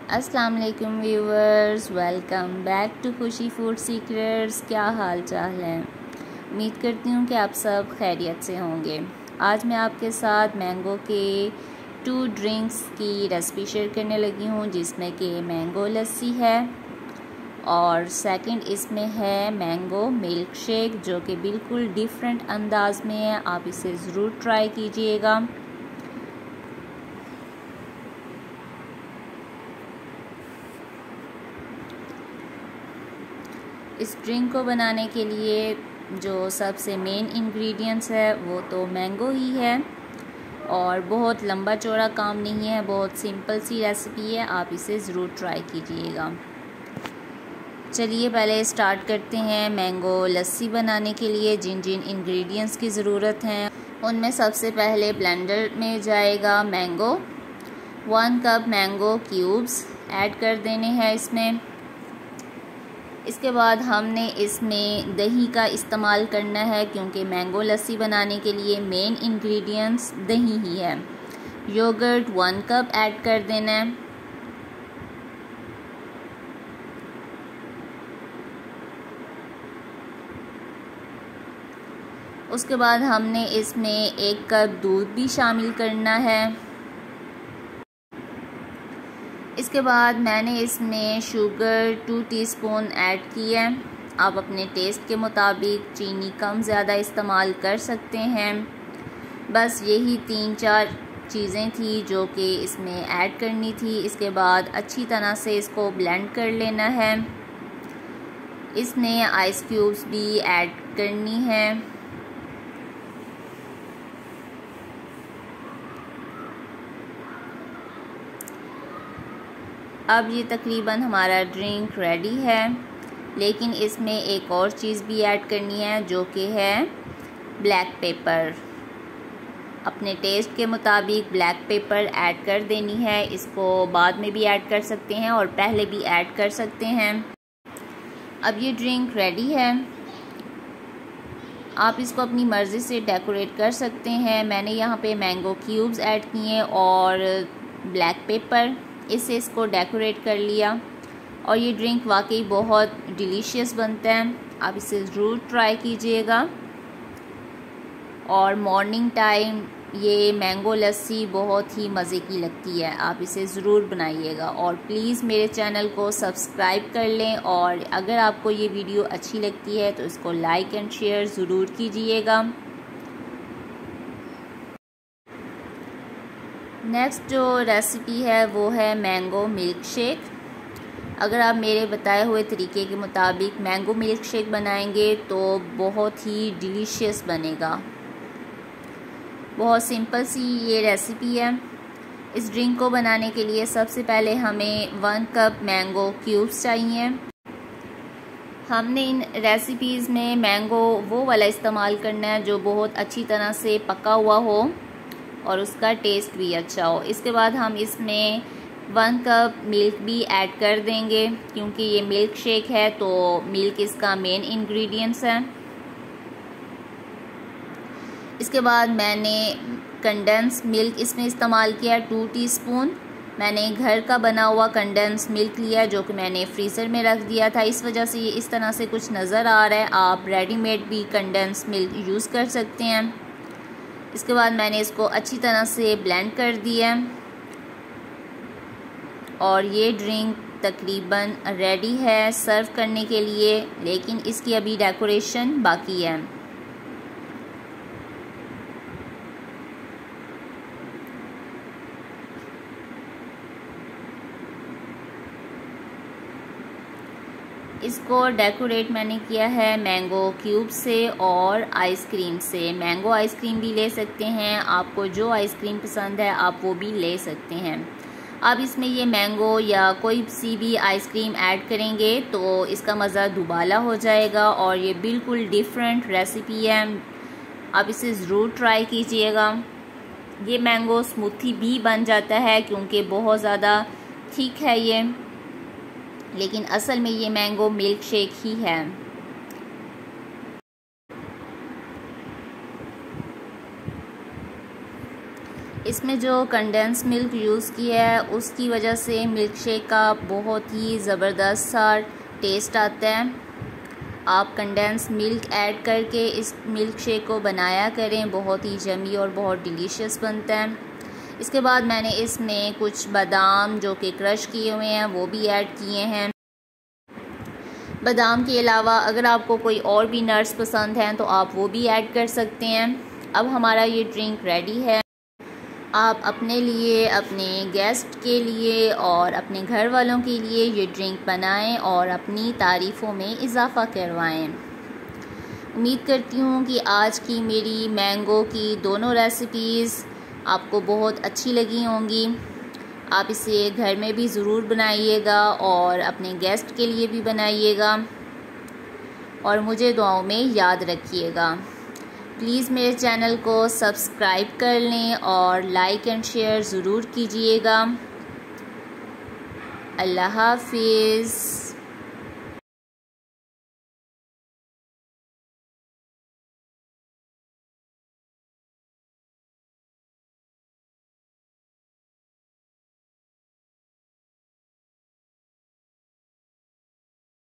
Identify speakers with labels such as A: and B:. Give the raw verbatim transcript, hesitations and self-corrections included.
A: अस्सलाम वालेकुम viewers, welcome back to Khushi food secrets. क्या हाल चाल है? उम्मीद करती हूँ कि आप सब खैरियत से होंगे। आज मैं आपके साथ मैंगो के टू ड्रिंक्स की रेसिपी शेयर करने लगी हूँ, जिसमें कि मैंगो लस्सी है और सेकंड इसमें है मैंगो मिल्क शेक, जो कि बिल्कुल डिफरेंट अंदाज में है। आप इसे ज़रूर ट्राई कीजिएगा। इस ड्रिंक को बनाने के लिए जो सबसे मेन इंग्रेडिएंट्स है वो तो मैंगो ही है और बहुत लंबा चौड़ा काम नहीं है, बहुत सिंपल सी रेसिपी है। आप इसे ज़रूर ट्राई कीजिएगा। चलिए पहले स्टार्ट करते हैं। मैंगो लस्सी बनाने के लिए जिन जिन इंग्रेडिएंट्स की ज़रूरत हैं उनमें सबसे पहले ब्लेंडर में जाएगा mango. One cup mango cubes add कर देने हैं इसमें। इसके बाद हमने इसमें दही का इस्तेमाल करना है, क्योंकि मैंगो लस्सी बनाने के लिए मेन इंग्रेडिएंट्स दही ही है। योगर्ट वन कप ऐड कर देना है। उसके बाद हमने इसमें एक कप दूध भी शामिल करना है। इसके बाद मैंने इसमें शुगर टू टीस्पून ऐड की है। आप अपने टेस्ट के मुताबिक चीनी कम ज़्यादा इस्तेमाल कर सकते हैं। बस यही तीन चार चीज़ें थी जो कि इसमें ऐड करनी थी। इसके बाद अच्छी तरह से इसको ब्लेंड कर लेना है। इसमें आइस क्यूब्स भी ऐड करनी है। अब ये तकरीबन हमारा ड्रिंक रेडी है, लेकिन इसमें एक और चीज़ भी ऐड करनी है जो कि है ब्लैक पेपर। अपने टेस्ट के मुताबिक ब्लैक पेपर ऐड कर देनी है। इसको बाद में भी ऐड कर सकते हैं और पहले भी ऐड कर सकते हैं। अब ये ड्रिंक रेडी है। आप इसको अपनी मर्ज़ी से डेकोरेट कर सकते हैं। मैंने यहाँ पे मैंगो क्यूब्स ऐड किए और ब्लैक पेपर, इससे इसको डेकोरेट कर लिया और ये ड्रिंक वाकई बहुत डिलीशियस बनता है। आप इसे ज़रूर ट्राई कीजिएगा। और मॉर्निंग टाइम ये मैंगो लस्सी बहुत ही मज़े की लगती है। आप इसे ज़रूर बनाइएगा और प्लीज़ मेरे चैनल को सब्सक्राइब कर लें। और अगर आपको ये वीडियो अच्छी लगती है तो इसको लाइक एंड शेयर ज़रूर कीजिएगा। नेक्स्ट जो रेसिपी है वो है मैंगो मिल्क शेक। अगर आप मेरे बताए हुए तरीके के मुताबिक मैंगो मिल्क शेक बनाएंगे तो बहुत ही डिलीशियस बनेगा। बहुत सिंपल सी ये रेसिपी है। इस ड्रिंक को बनाने के लिए सबसे पहले हमें वन कप मैंगो क्यूब्स चाहिए। हमने इन रेसिपीज़ में मैंगो वो वाला इस्तेमाल करना है जो बहुत अच्छी तरह से पका हुआ हो और उसका टेस्ट भी अच्छा हो। इसके बाद हम इसमें वन कप मिल्क भी ऐड कर देंगे, क्योंकि ये मिल्क शेक है तो मिल्क इसका मेन इंग्रेडिएंट्स है। इसके बाद मैंने कंडेंस मिल्क इसमें इस्तेमाल किया टू टीस्पून। मैंने घर का बना हुआ कंडेंस मिल्क लिया जो कि मैंने फ्रीज़र में रख दिया था। इस वजह से ये इस तरह से कुछ नज़र आ रहा है। आप रेडीमेड भी कंडेंस मिल्क यूज़ कर सकते हैं। इसके बाद मैंने इसको अच्छी तरह से ब्लेंड कर दिया और ये ड्रिंक तकरीबन रेडी है सर्व करने के लिए, लेकिन इसकी अभी डेकोरेशन बाकी है। इसको डेकोरेट मैंने किया है मैंगो क्यूब से और आइसक्रीम से। मैंगो आइसक्रीम भी ले सकते हैं। आपको जो आइसक्रीम पसंद है आप वो भी ले सकते हैं। अब इसमें ये मैंगो या कोई सी भी आइसक्रीम ऐड करेंगे तो इसका मज़ा दुबाला हो जाएगा और ये बिल्कुल डिफरेंट रेसिपी है। आप इसे ज़रूर ट्राई कीजिएगा। ये मैंगो स्मूथी भी बन जाता है क्योंकि बहुत ज़्यादा थिक है ये, लेकिन असल में ये मैंगो मिल्क शेक ही है। इसमें जो कंडेंस मिल्क यूज़ किया है उसकी वजह से मिल्क शेक का बहुत ही ज़बरदस्त सा टेस्ट आता है। आप कंडेंस मिल्क ऐड करके इस मिल्क शेक को बनाया करें, बहुत ही यम्मी और बहुत डिलीशियस बनता है। इसके बाद मैंने इसमें कुछ बादाम जो कि क्रश किए हुए हैं वो भी ऐड किए हैं। बादाम के अलावा अगर आपको कोई और भी नट्स पसंद हैं तो आप वो भी ऐड कर सकते हैं। अब हमारा ये ड्रिंक रेडी है। आप अपने लिए, अपने गेस्ट के लिए और अपने घर वालों के लिए ये ड्रिंक बनाएं और अपनी तारीफ़ों में इजाफ़ा करवाएं। उम्मीद करती हूँ कि आज की मेरी मैंगो की दोनों रेसिपीज़ आपको बहुत अच्छी लगी होंगी। आप इसे घर में भी ज़रूर बनाइएगा और अपने गेस्ट के लिए भी बनाइएगा और मुझे दुआओं में याद रखिएगा। प्लीज़ मेरे चैनल को सब्सक्राइब कर लें और लाइक एंड शेयर ज़रूर कीजिएगा। अल्लाह हाफिज़।